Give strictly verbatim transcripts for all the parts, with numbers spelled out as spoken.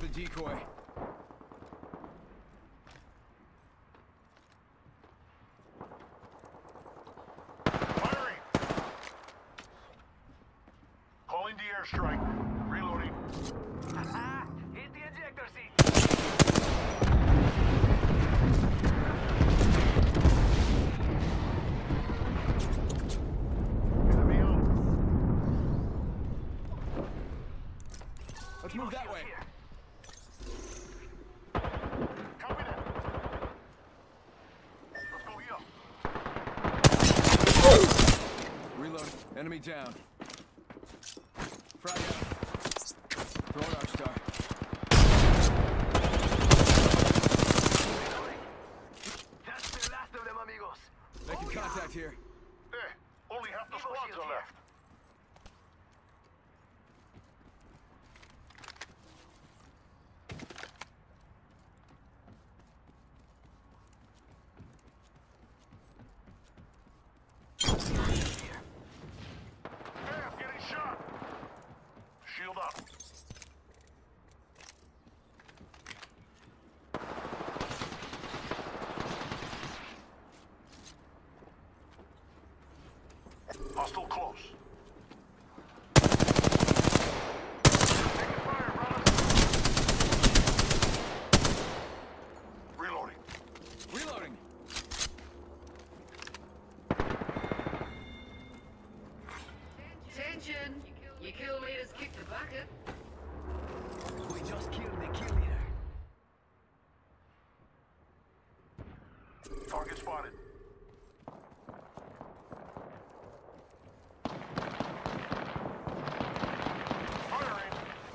the decoy. Firing! Calling the airstrike. Reloading. Aha! Hit the ejector seat! Enemy on. Let's move that way. Copy that. Let's go here. Reload. Enemy down. Frag out. Throwing Arc Star. That's the last of them, amigos. Making contact here. There. Only half the squads are left. Bam, getting shot. Shield up. Hostile close. Taking fire, brothers. Reloading. Reloading. Attention! Your kill leaders kicked the bucket. We just killed the kill leader. Target spotted. Firing.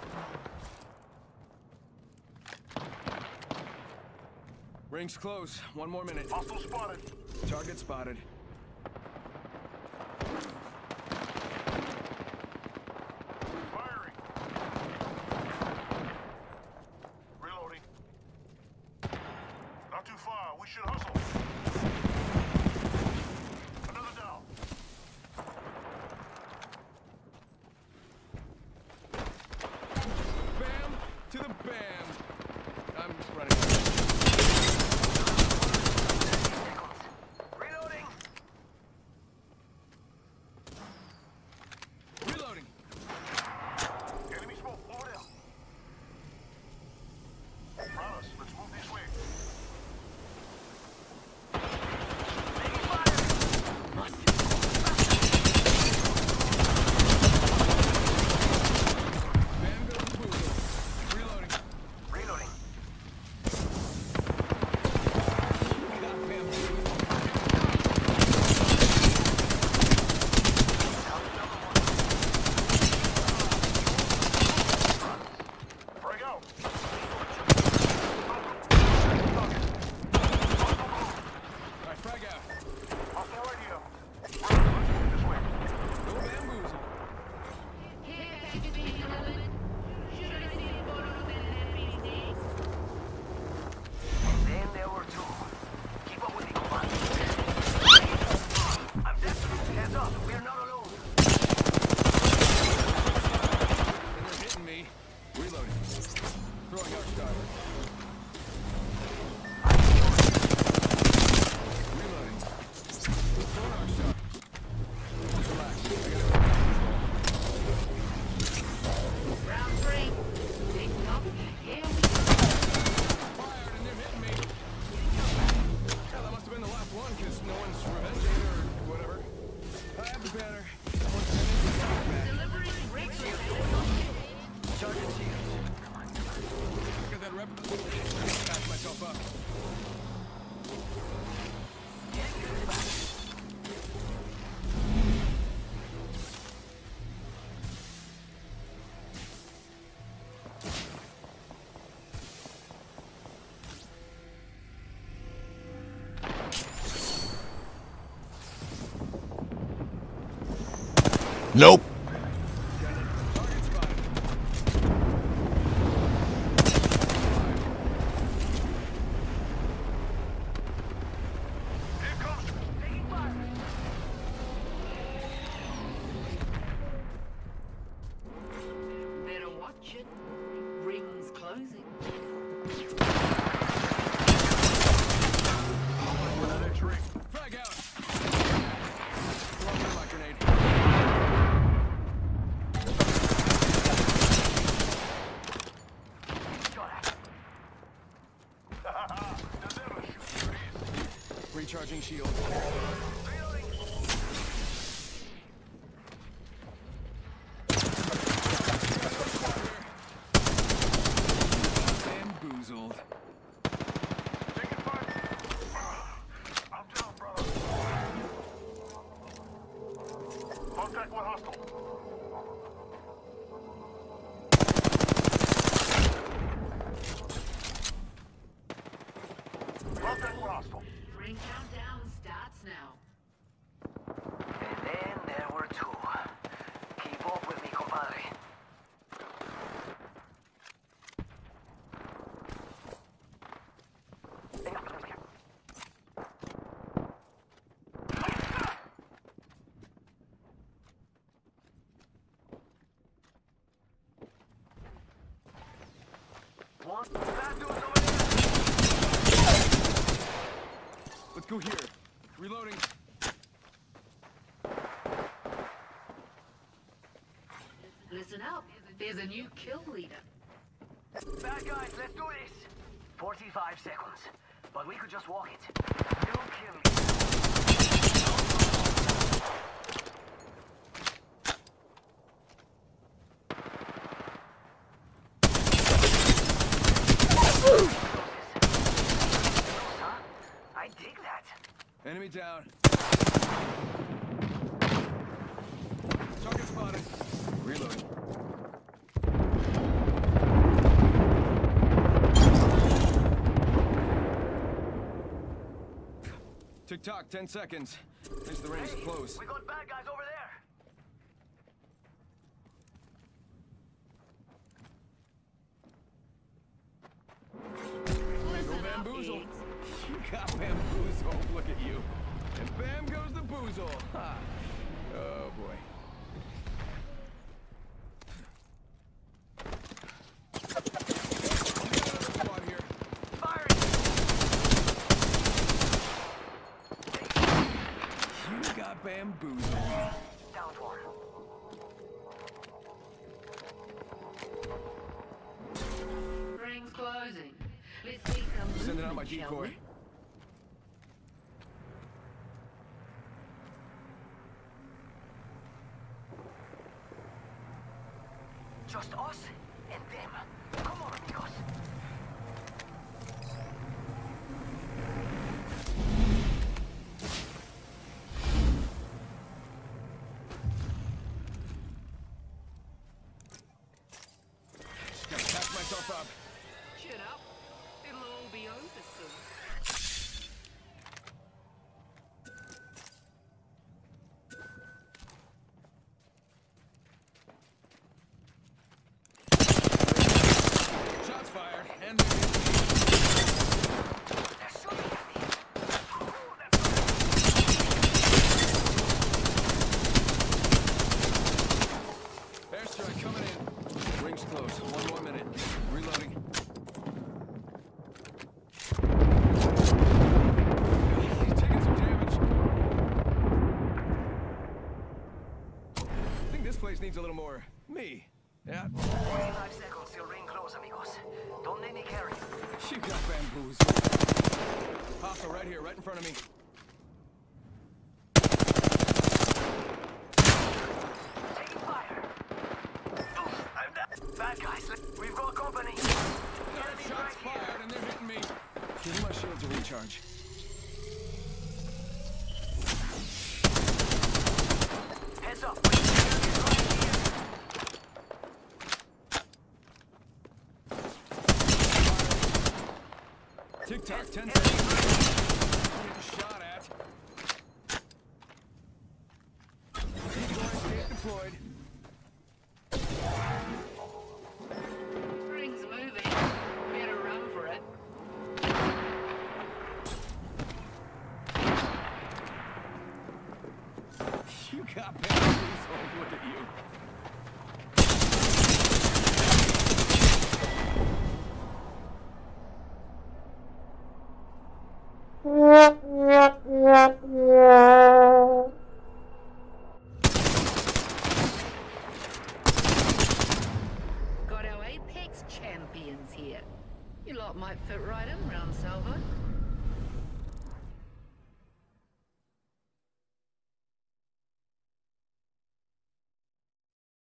Ring's close. One more minute. Hostile spotted. Target spotted. Firing. Reloading. Not too far. We should hustle. Another down. Bam to the bam. I'm running. Reloading! Reloading. Enemy smoke. Over there. Brothers, let's move this way. Taking fire! Bam goes the boozle. Reloading. Reloading. Goddamn. Break out. Alright, frag out. Hostile right here. Brothers, let's move this way. No bamboozle. Then there were two. Keep up with the command. I'm desperate. Heads up. We're not alone. And they're hitting me. Reloading. Throwing Arc Star. Reloading. Throwing Arc Star. Just relax. I got it under control. Round three. Taking up. Here we go. Fired and they're hitting me. Hell, that must have been the last one because no one's revenging or whatever. I have the banner. Someone's sending the banner back. Delivering breakthrough. Charging shields. Got that rep. Patch myself up. Nope. Target spotted. Here comes. Taking fire. Better watch it. Rings close. closing. Another tree. Frag out! Throw me my grenade. Recharging shield. Bamboozled. Taking fire. I'm down, brother. Contact with hostile. Contact with hostile. Ring countdown starts now. And then there were two. Keep up with me, compadre. One. Bad dudes over there. Let's go here. Reloading. Listen up. There's a new kill leader. Bad guys, let's do this. forty-five seconds. But we could just walk it. You kill me. Huh? I dig that. Enemy down. Target spotted. Reloading. Tick tock, ten seconds. Thinks the range is Hey, close. we got bad guys over there. Go Listen up, bamboozle. pigs. You got bamboozled. Look at you. And bam goes the boozle. Ha. Oh boy. Squad here. Firing. You got bamboozled. Down one. Ring's closing. Let's see some Sending out my movement, shall decoy. we? Just us and them. Come on, amigos. Just gotta catch myself up. Shut up. It'll all be over soon. Shots fired. And They're shooting at me. Ooh, that's airstrike coming in. Rings close. One more minute. Reloading. He's taking some damage. I think this place needs a little more me. Yeah. forty-five seconds till ring close, amigos. Don't let me carry you. You got bamboozled. Hostile right here, right in front of me. Taking fire. Oof, I'm down. Bad guys, let- we've got company. Third shots fired and they're hitting me. Give me my shield to recharge. Heads up. Right here. Tick tock, ten seconds. Getting shot at. Decoy escape deployed. Ring's moving. Better run for it. You got bamboozled. Look at you. You lot might fit right in round Salvo.